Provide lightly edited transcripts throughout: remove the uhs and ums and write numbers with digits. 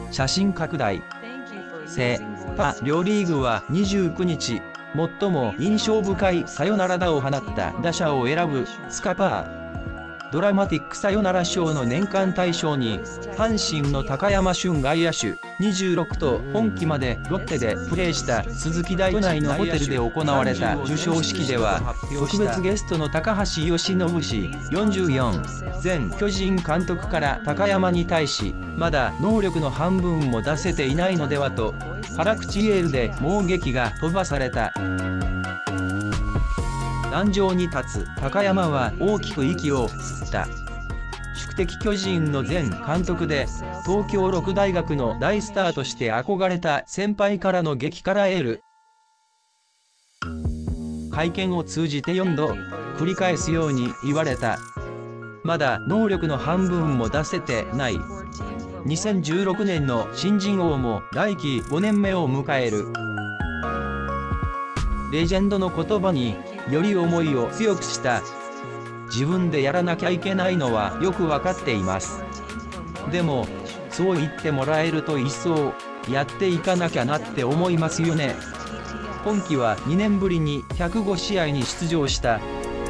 写真拡大。セ・パ両リーグは29日、最も印象深いサヨナラ打を放った打者を選ぶスカパードラマティックサヨナラ賞の年間大賞に、阪神の高山俊外野手26と本季までロッテでプレーした鈴木大都内のホテルで行われた授賞式では、特別ゲストの高橋由伸氏44前巨人監督から高山に対し、まだ能力の半分も出せていないのではと辛口エールで猛撃が飛ばされた。壇上に立つ高山は大きく息を吸った。宿敵巨人の前監督で、東京六大学の大スターとして憧れた先輩からの激辛エール。会見を通じて4度繰り返すように言われた。まだ能力の半分も出せてない。2016年の新人王も来季5年目を迎える。レジェンドの言葉により思いを強くした。自分でやらなきゃいけないのはよくわかっています。でも、そう言ってもらえると一層やっていかなきゃなって思いますよね。今季は2年ぶりに105試合に出場した。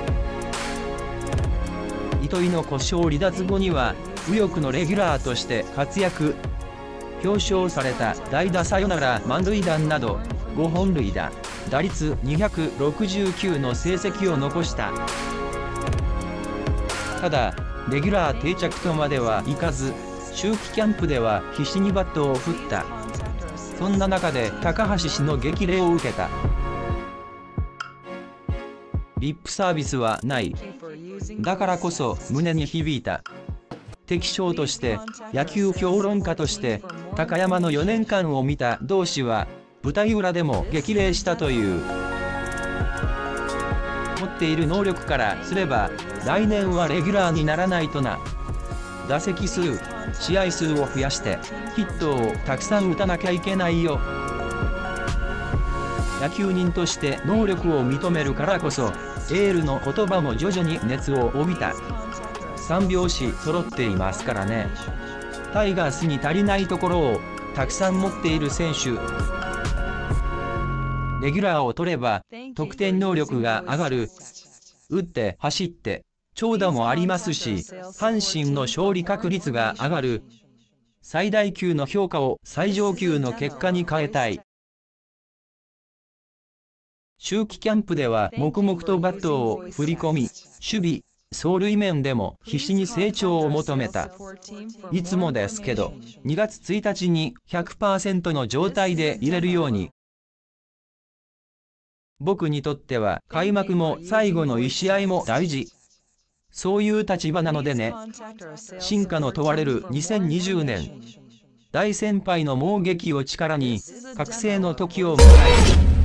糸井の故障離脱後には右翼のレギュラーとして活躍。表彰された代打サヨナラ満塁弾など5本塁打、打率269の成績を残した。ただ、レギュラー定着とまではいかず、秋季キャンプでは必死にバットを振った。そんな中で高橋氏の激励を受けた。リップサービスはない。だからこそ胸に響いた。敵将として、野球評論家として、高山の4年間を見た同志は、舞台裏でも激励したという。持っている能力からすれば、来年はレギュラーにならないとな。打席数、試合数を増やして、ヒットをたくさん打たなきゃいけないよ。野球人として能力を認めるからこそ、エールの言葉も徐々に熱を帯びた。3拍子揃っていますからね。タイガースに足りないところをたくさん持っている選手。レギュラーを取れば得点能力が上がる。打って走って長打もありますし、阪神の勝利確率が上がる。最大級の評価を最上級の結果に変えたい。秋季キャンプでは黙々とバットを振り込み、守備、走塁面でも必死に成長を求めた。いつもですけど、2月1日に 100% の状態で入れるように。僕にとっては開幕も最後の1試合も大事。そういう立場なのでね。進化の問われる2020年。大先輩の猛撃を力に、覚醒の時を迎える。